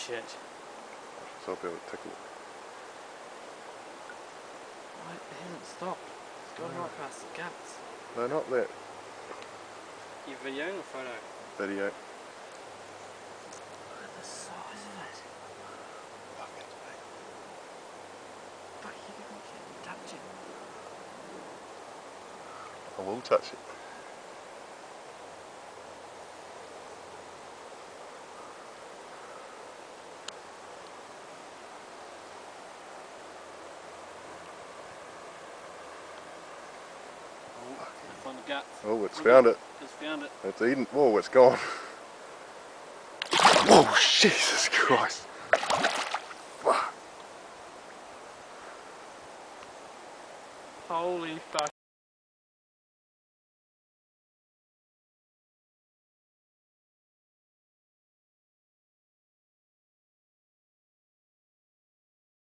shit. So I'll be able to take a look. Why it hasn't stopped? It's gone right past the guts. No, not that. You videoing or photo? Video. Look at the size of it. Fuck, it's big. Fuck, you can't touch it. I will touch it. I found the guts. Oh, it's found it. Just found it. It's eaten. Whoa, it's gone. Oh, Jesus Christ. Fuck. Holy fuck.